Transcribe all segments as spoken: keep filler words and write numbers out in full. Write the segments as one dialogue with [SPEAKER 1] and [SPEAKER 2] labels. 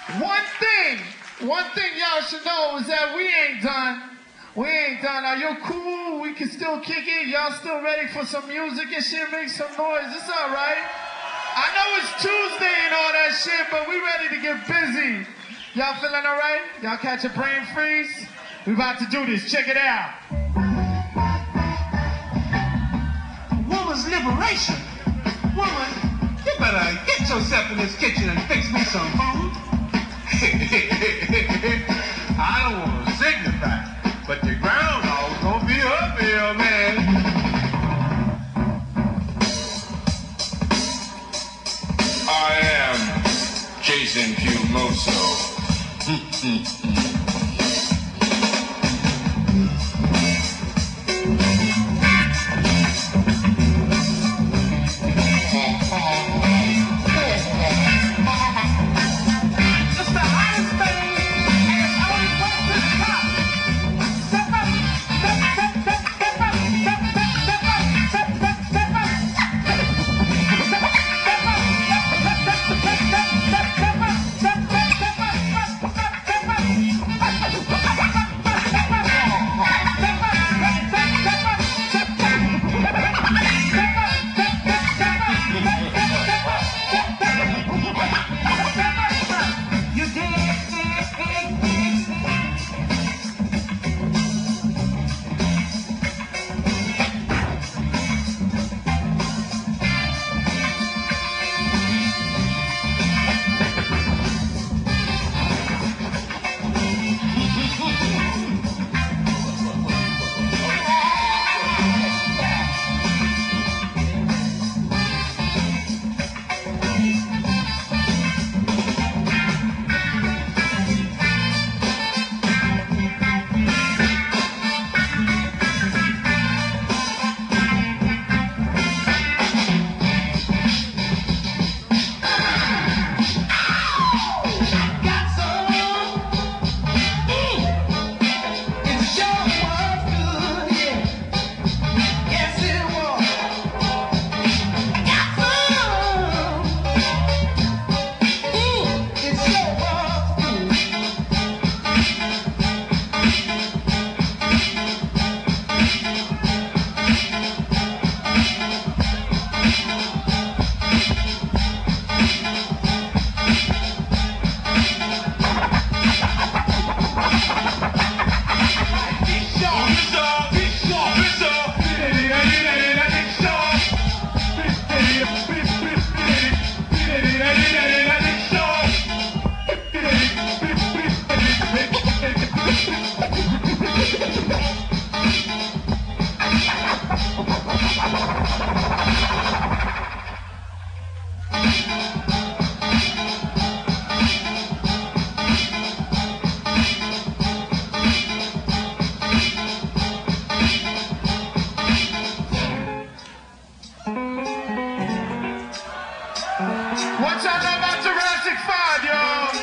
[SPEAKER 1] One thing, one thing y'all should know is that we ain't done. We ain't done. Are you cool? We can still kick it. Y'all still ready for some music and shit? Make some noise. It's all right. I know it's Tuesday and all that shit, but we ready to get busy. Y'all feeling all right? Y'all catch a brain freeze? We about to do this. Check it out.
[SPEAKER 2] Woman's liberation. Woman, you better get yourself in this kitchen and fix me some food. I don't want to signify, but the groundhog's gonna be up here, man.
[SPEAKER 3] I am Jason Fumoso.
[SPEAKER 1] What y'all know about Jurassic five, y'all?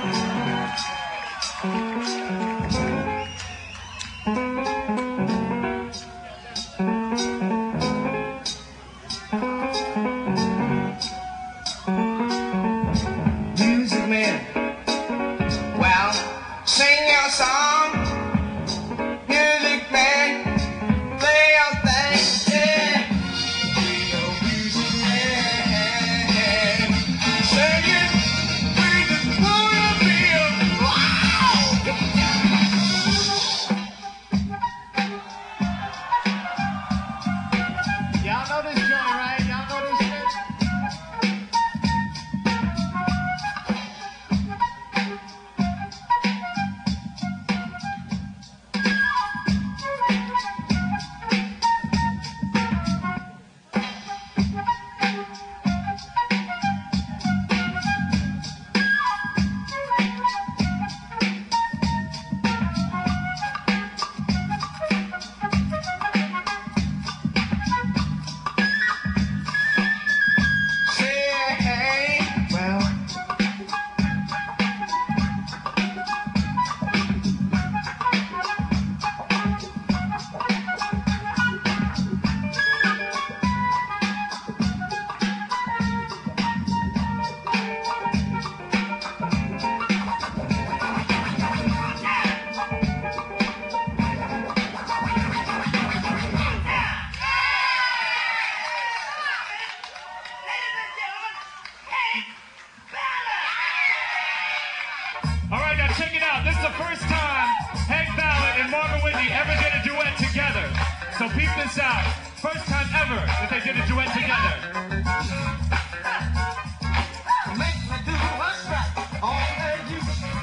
[SPEAKER 2] Music man. Well, sing your song. Music man. Play your thing. Yeah. Be your music man. Sing it. Breathe it.
[SPEAKER 4] So peep this out. First time ever that they did a duet together.
[SPEAKER 2] Make me do what's right, only you.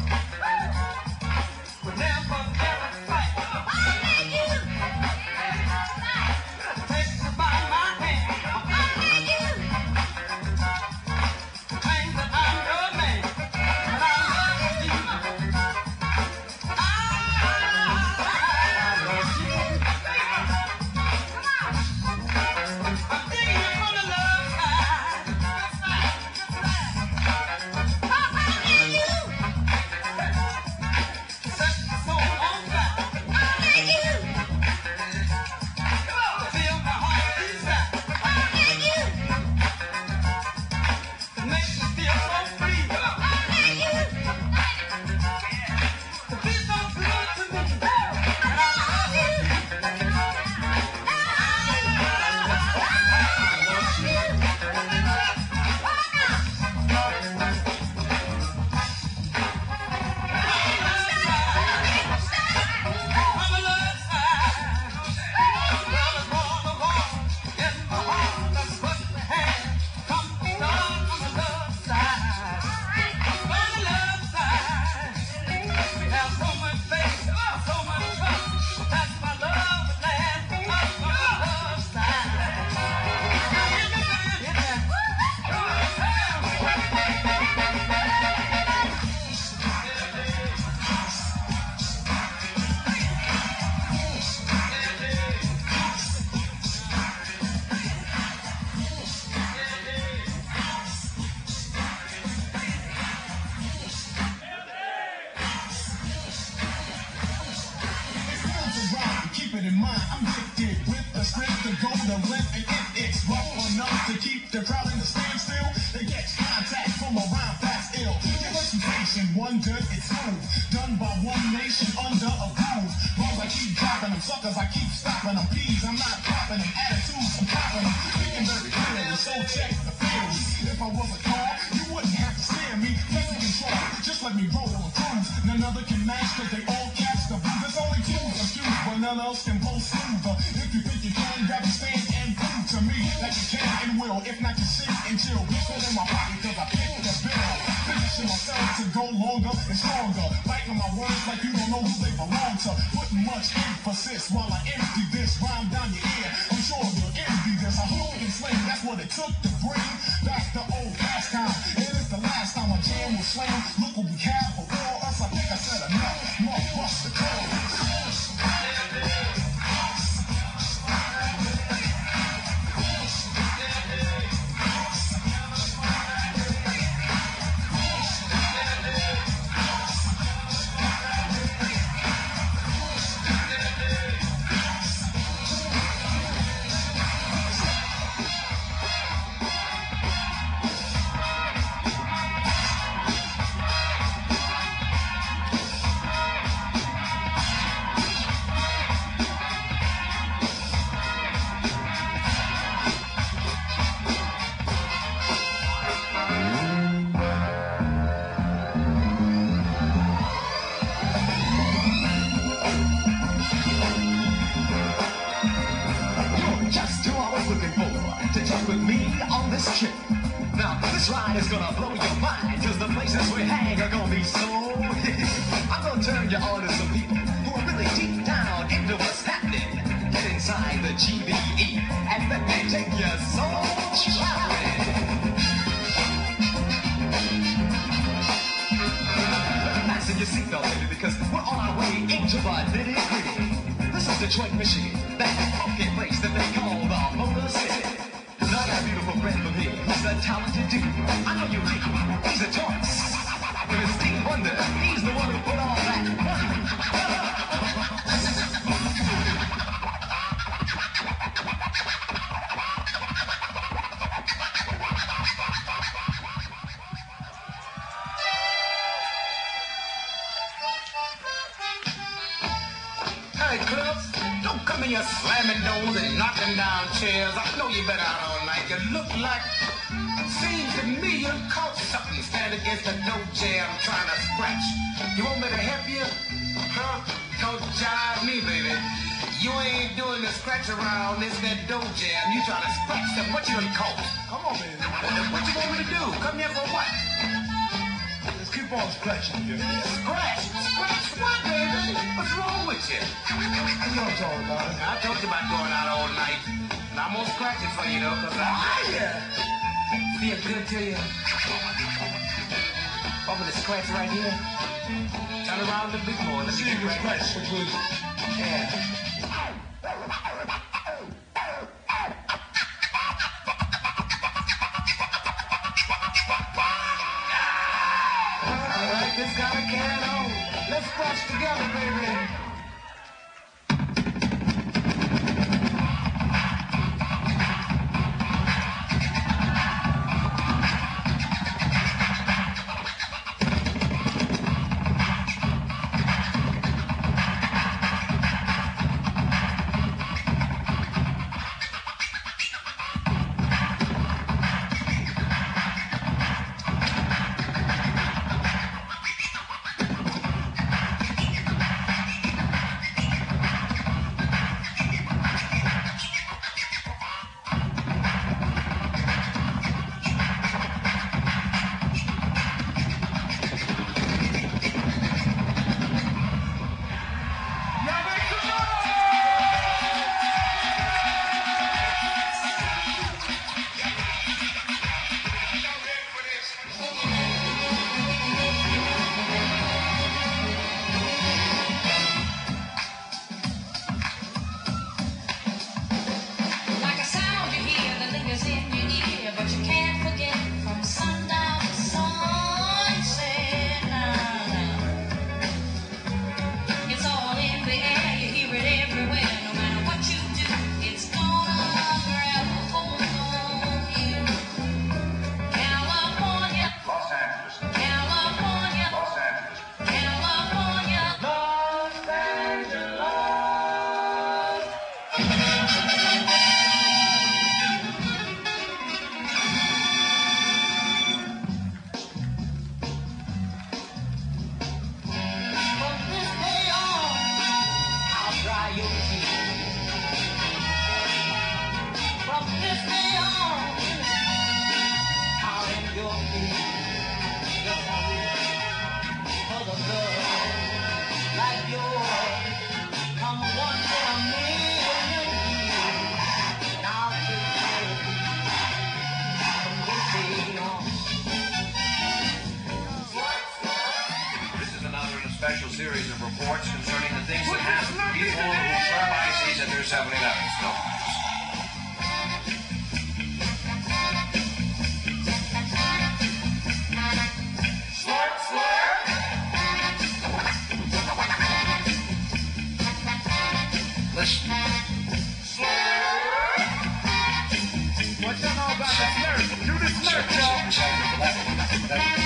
[SPEAKER 2] Will never ever fight, only you. Take me by my hand, only you. Claim that I'm your man, and I love you.
[SPEAKER 5] Keep it in mind, I'm gifted with the strength to go the length, and if it's rough enough to keep the crowd in the standstill, they get contact from around fast ill. Illustration, one good, it's smooth, done by one nation under a groove. While I keep dropping them suckers, I keep stopping them. Peas, I'm not dropping them. Attitudes, I'm popping them. Speaking very clearly, so check the theory. If I was a car, you wouldn't have to steer me. Take the control, just let me roll on cruise. None other can match, cause they all catch the blues. There's only two confused, but none else can blow smoother. If you think you can, grab your stand and prove to me that you can and will. If not, you sit and chill. Put in my body, cause I picked the bill. Position myself to go longer and stronger. Biting my words like you don't know who they belong to. Putting much emphasis while I empty this rhyme down your ear. I'm sure you'll envy this. I hope and slang, that's what it took to bring back the old pastime. It is the last time a jam was slammed. Look what we have before us. I think I said enough. More bust the code. Now, this ride is gonna blow your mind, cause the places we hang are gonna be so hip. I'm gonna turn you on to some people who are really deep down into what's happening. Get inside the G B E and let me take your soul traveling. Fasten your seatbelt, baby, because we're on our way into the nitty-gritty. This is Detroit, Michigan, that funky place that they call the Motor City. Now that beautiful friend of me, he's a talented dude. I know you like him. He's a choice. But it's Steve Wonder. He's the one who put all that.
[SPEAKER 2] Hey, Clips, don't come in here slamming doors and knocking down chairs. I know you've been out all night. You look like, seems to me you caught something standing against the door jam trying to scratch. You want me to help you? Huh? Don't jive me, baby. You ain't doing the scratch around this that dough jam. You trying to scratch them. What you gonna cost?
[SPEAKER 1] Come on, baby.
[SPEAKER 2] What you want me to do? Come here for what?
[SPEAKER 1] Let's keep on scratching, you.
[SPEAKER 2] Scratch? Scratch what, baby? What's wrong with you?
[SPEAKER 1] You know what I'm talking about.
[SPEAKER 2] I told you about going out all night. And I'm gonna scratch it for you, though, because I feel good to you. Over the scratch right here. Turn around a bit more. Let me
[SPEAKER 1] See
[SPEAKER 2] get
[SPEAKER 1] you
[SPEAKER 2] right
[SPEAKER 1] scratch, please.
[SPEAKER 2] Yeah. All right, this got a can on. Let's scratch together, baby.
[SPEAKER 6] Special series of reports concerning the things that happen to people who try ices at their seven eleven stores. Listen.
[SPEAKER 1] What you know about the slurp? Do the slurp, y'all.